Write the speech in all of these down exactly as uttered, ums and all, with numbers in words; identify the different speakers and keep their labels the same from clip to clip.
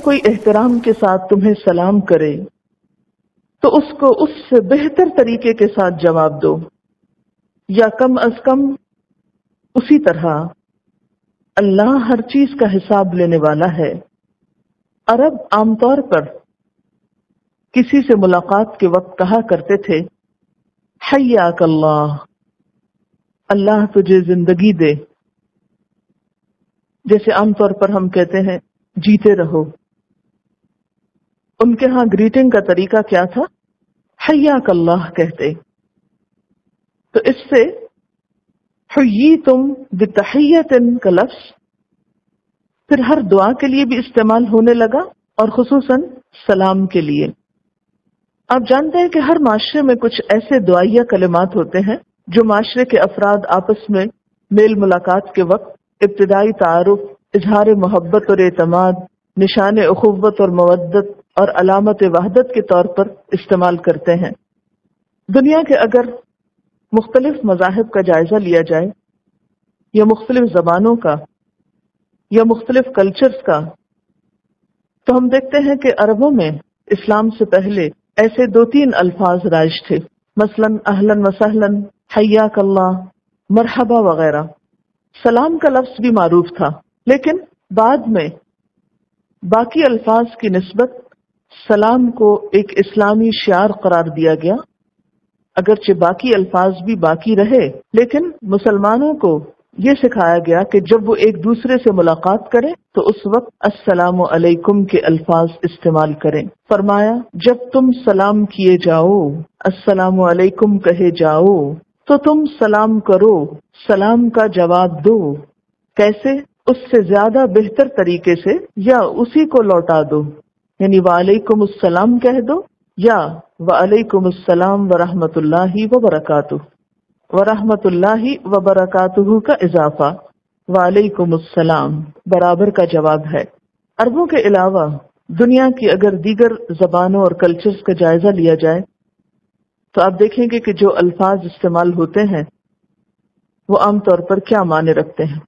Speaker 1: کوئی احترام کے ساتھ تمہیں سلام کرے تو اس کو اس سے بہتر طریقے کے ساتھ جواب دو، یا کم از کم اسی طرح۔ اللہ ہر چیز کا حساب لینے والا ہے۔ عرب عام طور پر کسی سے ملاقات کے وقت کہا کرتے تھے حیاک اللہ، اللہ تجھے زندگی دے، جیسے عام طور پر ہم کہتے ہیں جیتے رہو۔ ان کے ہاں گریٹنگ کا طریقہ کیا تھا؟ حیاک اللہ کہتے۔ تو اس سے حییتم بتحیۃ کا لفظ پھر ہر دعا کے لیے بھی استعمال ہونے لگا، اور خصوصاً سلام کے لیے۔ آپ جانتے ہیں کہ ہر معاشرے میں کچھ ایسے دعائیہ کلمات ہوتے ہیں جو معاشرے کے افراد آپس میں میل ملاقات کے وقت ابتدائی تعارف، اظہار محبت اور اعتماد، نشان اخوت اور مودت اور علامت وحدت کے طور پر استعمال کرتے ہیں۔ دنیا کے اگر مختلف مذاہب کا جائزہ لیا جائے، یا مختلف زبانوں کا، یا مختلف کلچرز کا، تو ہم دیکھتے ہیں کہ عربوں میں اسلام سے پہلے ایسے دو تین الفاظ رائج تھے، مثلا اہلاً و سہلاً، حیاک اللہ، مرحبا وغیرہ۔ سلام کا لفظ بھی معروف تھا، لیکن بعد میں باقی الفاظ کی نسبت سلام کو ایک اسلامی شعار قرار دیا گیا۔ اگرچہ باقی الفاظ بھی باقی رہے، لیکن مسلمانوں کو یہ سکھایا گیا کہ جب وہ ایک دوسرے سے ملاقات کریں تو اس وقت السلام علیکم کے الفاظ استعمال کریں۔ فرمایا جب تم سلام کیے جاؤ، السلام علیکم کہے جاؤ، تو تم سلام کرو، سلام کا جواب دو۔ کیسے؟ اس سے زیادہ بہتر طریقے سے، یا اسی کو لوٹا دو، یعنی وعلیکم السلام کہہ دو، یا وعلیکم السلام ورحمۃ اللہ وبرکاتہ۔ ورحمۃ اللہ وبرکاتہ کا اضافہ وعلیکم السلام برابر کا جواب ہے۔ عربوں کے علاوہ دنیا کی اگر دیگر زبانوں اور کلچرز کا جائزہ لیا جائے تو آپ دیکھیں گے کہ جو الفاظ استعمال ہوتے ہیں وہ عام طور پر کیا معنی رکھتے ہیں۔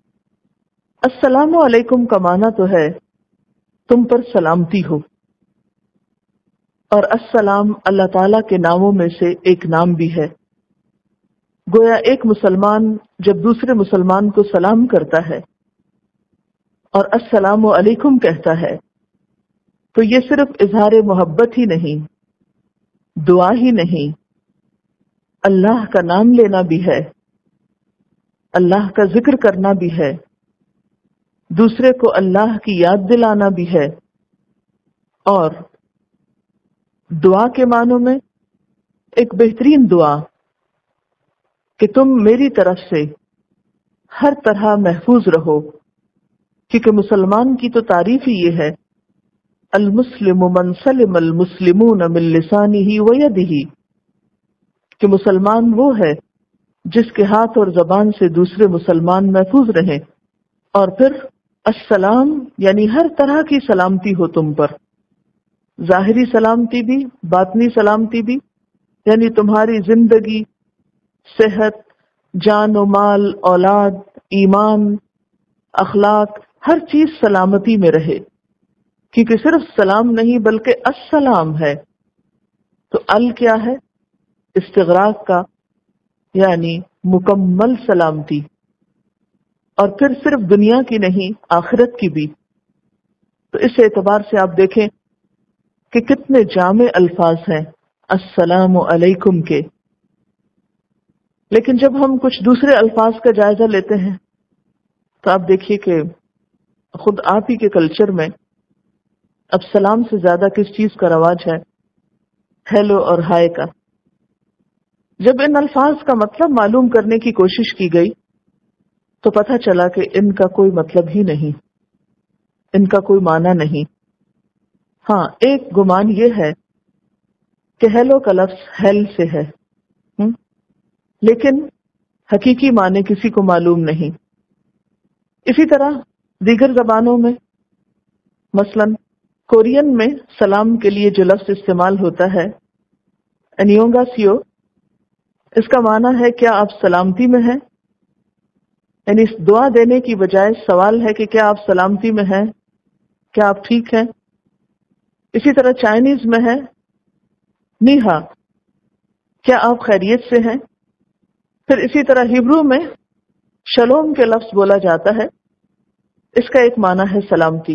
Speaker 1: السلام علیکم کا معنی تو ہے تم پر سلامتی ہو، اور السلام اللہ تعالی کے ناموں میں سے ایک نام بھی ہے۔ گویا ایک مسلمان جب دوسرے مسلمان کو سلام کرتا ہے اور السلام علیکم کہتا ہے تو یہ صرف اظہار محبت ہی نہیں، دعا ہی نہیں، اللہ کا نام لینا بھی ہے، اللہ کا ذکر کرنا بھی ہے، دوسرے کو اللہ کی یاد دلانا بھی ہے، اور دعا کے معنوں میں ایک بہترین دعا کہ تم میری طرف سے ہر طرح محفوظ رہو، کیونکہ مسلمان کی تو تعریف ہی یہ ہے المسلم من سلم المسلمون من لسانہ ویدہ، کہ مسلمان وہ ہے جس کے ہاتھ اور زبان سے دوسرے مسلمان محفوظ رہیں۔ اور پھر السلام یعنی ہر طرح کی سلامتی ہو تم پر، ظاہری سلامتی بھی، باطنی سلامتی بھی، یعنی تمہاری زندگی، صحت، جان و مال، اولاد، ایمان، اخلاق، ہر چیز سلامتی میں رہے، کیونکہ صرف سلام نہیں بلکہ السلام ہے۔ تو ال کیا ہے؟ استغراق کا، یعنی مکمل سلامتی، اور پھر صرف دنیا کی نہیں آخرت کی بھی۔ تو اس اعتبار سے آپ دیکھیں کہ کتنے جامع الفاظ ہیں السلام علیکم کے۔ لیکن جب ہم کچھ دوسرے الفاظ کا جائزہ لیتے ہیں تو آپ دیکھیے کہ خود آپ ہی کے کلچر میں اب سلام سے زیادہ کس چیز کا رواج ہے؟ ہیلو اور ہائے کا۔ جب ان الفاظ کا مطلب معلوم کرنے کی کوشش کی گئی تو پتہ چلا کہ ان کا کوئی مطلب ہی نہیں، ان کا کوئی معنی نہیں۔ ہاں، ایک گمان یہ ہے کہ ہیلو کا لفظ ہیل سے ہے، لیکن حقیقی معنی کسی کو معلوم نہیں۔ اسی طرح دیگر زبانوں میں، مثلا کورین میں سلام کے لیے جو لفظ استعمال ہوتا ہے انیونگا سیو، اس کا معنی ہے کیا آپ سلامتی میں ہیں؟ یعنی اس دعا دینے کی بجائے سوال ہے کہ کیا آپ سلامتی میں ہیں؟ کیا آپ ٹھیک ہیں. اسی طرح چائنیز میں ہے نیہا، کیا آپ خیریت سے ہیں. پھر اسی طرح ہیبرو میں شلوم کے لفظ بولا جاتا ہے، اس کا ایک معنی ہے سلامتی.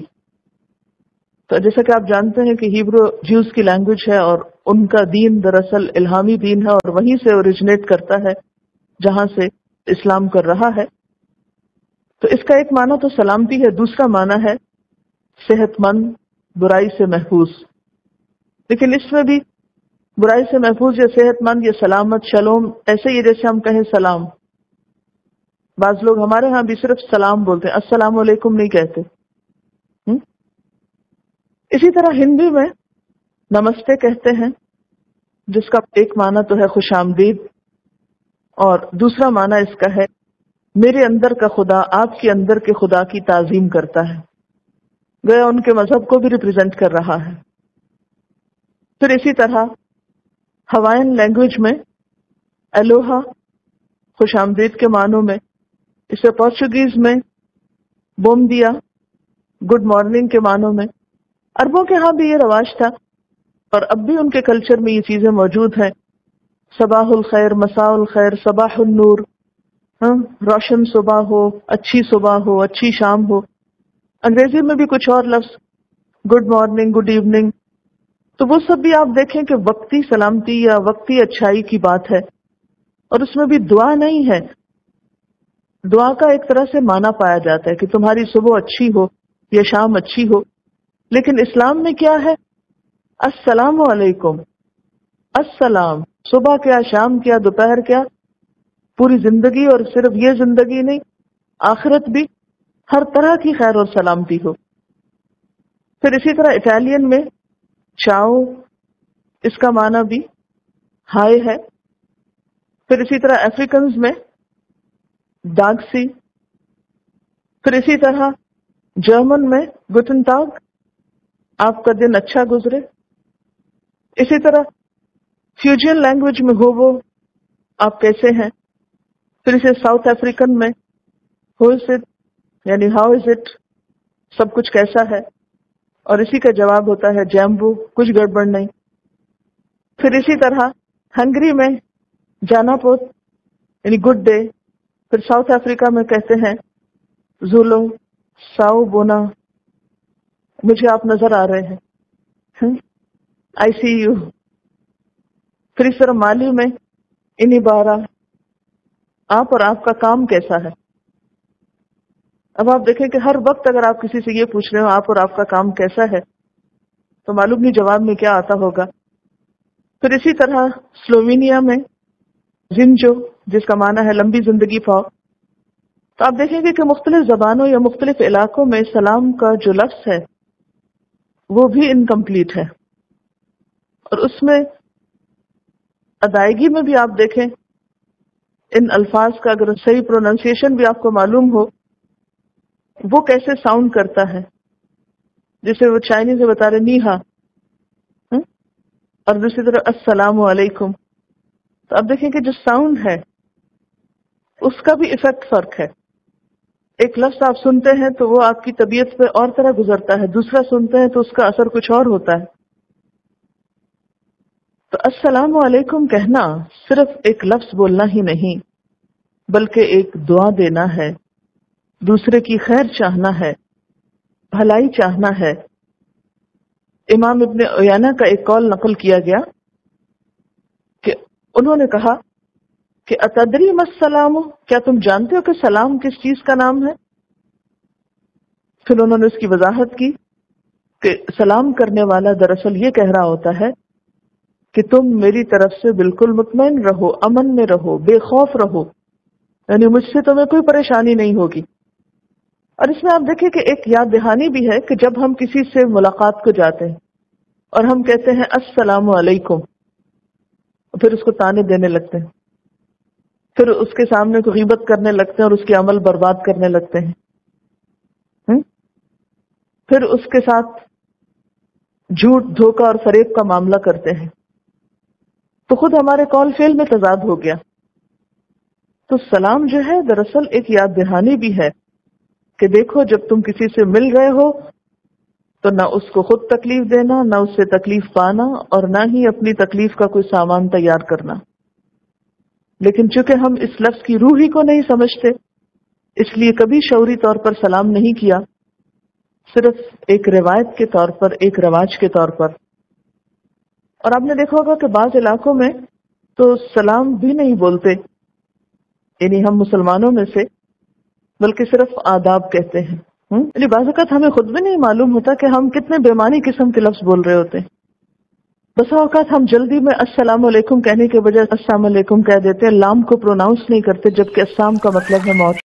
Speaker 1: تو جیسا کہ آپ جانتے ہیں کہ ہیبرو جیوز کی لینگویج ہے اور ان کا دین دراصل الہامی دین ہے اور وہیں سے اوریجنیٹ کرتا ہے جہاں سے اسلام کر رہا ہے. تو اس کا ایک معنی تو سلامتی ہے، دوسرا معنی ہے صحت مند، برائی سے محفوظ. لیکن اس میں بھی برائی سے محفوظ یا صحت مند یا سلامت، شلوم ایسے ہی جیسے ہم کہیں سلام. بعض لوگ ہمارے ہاں بھی صرف سلام بولتے ہیں، السلام علیکم نہیں کہتے. ہم؟ اسی طرح ہندی میں نمستے کہتے ہیں، جس کا ایک معنی تو ہے خوش آمدید اور دوسرا معنی اس کا ہے میرے اندر کا خدا آپ کے اندر کے خدا کی تعظیم کرتا ہے، گویا ان کے مذہب کو بھی ریپرزینٹ کر رہا ہے. پھر اسی طرح ہوائن لینگویج میں الوہا خوش آمدید کے معنوں میں، اسے پورچوگیز میں بوم دیا گڈ مارننگ کے معنوں میں. عربوں کے ہاں بھی یہ رواج تھا اور اب بھی ان کے کلچر میں یہ چیزیں موجود ہیں. صباح الخیر، مساء الخیر، صباح النور، ہاں روشن صبح ہو، اچھی صبح ہو، اچھی شام ہو. انگریزی میں بھی کچھ اور لفظ گڈ مارننگ، گڈ ایوننگ. تو وہ سب بھی آپ دیکھیں کہ وقتی سلامتی یا وقتی اچھائی کی بات ہے اور اس میں بھی دعا نہیں ہے. دعا کا ایک طرح سے معنی پایا جاتا ہے کہ تمہاری صبح اچھی ہو یا شام اچھی ہو، لیکن اسلام میں کیا ہے؟ السلام علیکم. السلام، صبح کیا، شام کیا، دوپہر کیا، پوری زندگی، اور صرف یہ زندگی نہیں، آخرت بھی، ہر طرح کی خیر اور سلامتی ہو. پھر اسی طرح اٹالین میں چاؤ، اس کا معنی بھی ہائے ہے. پھر اسی طرح افریکنز میں ڈاگسی. پھر اسی طرح جرمن میں گوٹن ٹاگ، آپ کا دن اچھا گزرے. اسی طرح فیوجین لینگویج میں ہوو، آپ کیسے ہیں. پھر اسے ساؤتھ افریکن میں ہو از اٹ، یعنی ہاؤ از اٹ، سب کچھ کیسا ہے، اور اسی کا جواب ہوتا ہے جیمبو، کچھ گڑبڑ نہیں. پھر اسی طرح ہنگری میں جانا پوت، یعنی گڈ ڈے. پھر ساؤتھ افریقہ میں کہتے ہیں زولو، ساؤ بونا، مجھے آپ نظر آ رہے ہیں، آئی سی یو. پھر اس طرح مالی میں انی بارہ، آپ اور آپ کا کام کیسا ہے. اب آپ دیکھیں کہ ہر وقت اگر آپ کسی سے یہ پوچھ رہے ہو آپ اور آپ کا کام کیسا ہے تو معلوم نہیں جواب میں کیا آتا ہوگا. پھر اسی طرح سلووینیا میں زنجو، جس کا معنی ہے لمبی زندگی پاؤ. تو آپ دیکھیں گے کہ مختلف زبانوں یا مختلف علاقوں میں سلام کا جو لفظ ہے وہ بھی انکمپلیٹ ہے، اور اس میں ادائیگی میں بھی آپ دیکھیں ان الفاظ کا اگر صحیح پروننسیشن بھی آپ کو معلوم ہو وہ کیسے ساؤنڈ کرتا ہے. جیسے وہ چائنیز میں بتا رہے نیہا، اور دوسری طرف السلام علیکم. تو آپ دیکھیں کہ جو ساؤنڈ ہے اس کا بھی ایفیکٹ فرق ہے. ایک لفظ آپ سنتے ہیں تو وہ آپ کی طبیعت پہ اور طرح گزرتا ہے، دوسرا سنتے ہیں تو اس کا اثر کچھ اور ہوتا ہے. تو السلام علیکم کہنا صرف ایک لفظ بولنا ہی نہیں بلکہ ایک دعا دینا ہے، دوسرے کی خیر چاہنا ہے، بھلائی چاہنا ہے. امام ابن عیینہ کا ایک قول نقل کیا گیا کہ انہوں نے کہا کہ اتدری ما السلام، کیا تم جانتے ہو کہ سلام کس چیز کا نام ہے؟ پھر انہوں نے اس کی وضاحت کی کہ سلام کرنے والا دراصل یہ کہہ رہا ہوتا ہے کہ تم میری طرف سے بالکل مطمئن رہو، امن میں رہو، بے خوف رہو، یعنی مجھ سے تمہیں کوئی پریشانی نہیں ہوگی. اور اس میں آپ دیکھیں کہ ایک یاد دہانی بھی ہے کہ جب ہم کسی سے ملاقات کو جاتے ہیں اور ہم کہتے ہیں السلام علیکم، پھر اس کو تانے دینے لگتے ہیں، پھر اس کے سامنے کو غیبت کرنے لگتے ہیں اور اس کے عمل برباد کرنے لگتے ہیں، پھر اس کے ساتھ جھوٹ، دھوکہ اور فریب کا معاملہ کرتے ہیں، تو خود ہمارے قول فعل میں تضاد ہو گیا. تو سلام جو ہے دراصل ایک یاد دہانی بھی ہے کہ دیکھو جب تم کسی سے مل رہے ہو تو نہ اس کو خود تکلیف دینا، نہ اس سے تکلیف پانا، اور نہ ہی اپنی تکلیف کا کوئی سامان تیار کرنا۔ لیکن چونکہ ہم اس لفظ کی روح ہی کو نہیں سمجھتے، اس لیے کبھی شعوری طور پر سلام نہیں کیا، صرف ایک روایت کے طور پر، ایک رواج کے طور پر۔ اور آپ نے دیکھا ہوگا کہ بعض علاقوں میں تو سلام بھی نہیں بولتے، یعنی ہم مسلمانوں میں سے، بلکہ صرف آداب کہتے ہیں۔ یعنی بعض اوقات ہمیں خود بھی نہیں معلوم ہوتا کہ ہم کتنے بےمانی قسم کے لفظ بول رہے ہوتے ہیں۔ بس اوقات ہم جلدی میں السلام علیکم کہنے کے بجائے السلام علیکم کہہ دیتے ہیں، لام کو پروناؤنس نہیں کرتے، جبکہ السلام کا مطلب ہے موت۔